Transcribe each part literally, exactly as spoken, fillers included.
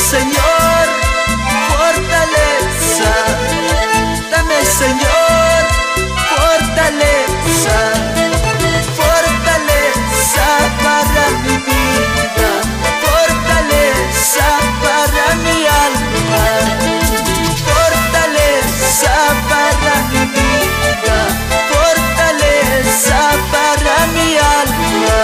Señor, fortaleza. Dame, Señor, fortaleza. Fortaleza para mi vida, fortaleza para mi alma, fortaleza para mi vida, fortaleza para mi alma.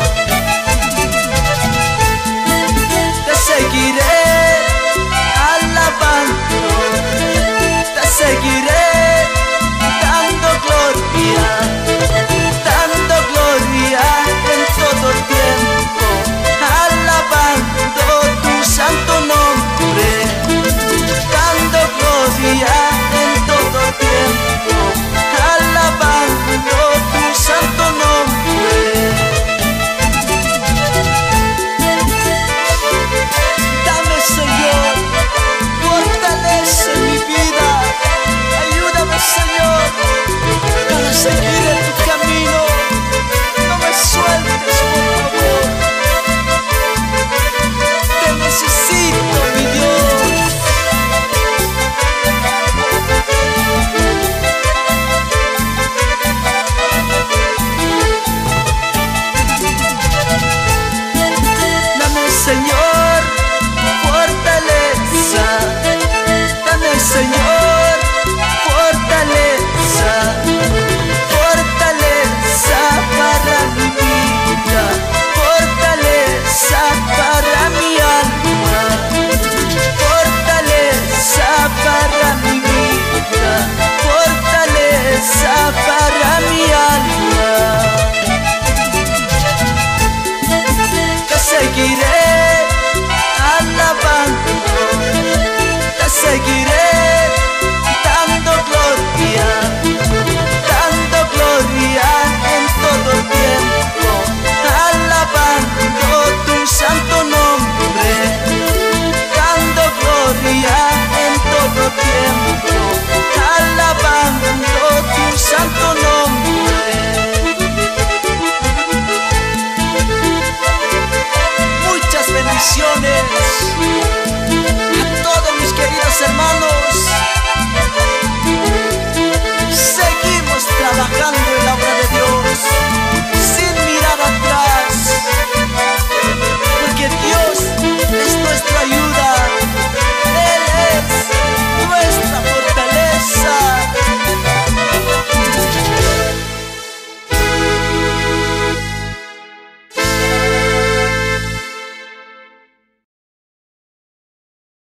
Te seguiré alabando, te seguiré dando gloria, dando gloria en todo tiempo, alabando tu santo nombre, dando gloria en todo tiempo, alabando tu santo nombre. Dame, Señor, fortalece mi vida, ayúdame, Señor, para seguir en tu camino. No me sueltes, por favor. Te necesito, mi Dios. Dame, Señor, fortaleza. Dame, Señor, fortaleza. Fortaleza para mi vida, fortaleza para mi alma, fortaleza para mi vida, fortaleza para mi alma. Te seguiré alabando, te seguiré dando gloria, dando gloria en todo tiempo, alabando tu santo nombre, dando gloria en todo tiempo, alabando tu santo nombre. Muchas bendiciones.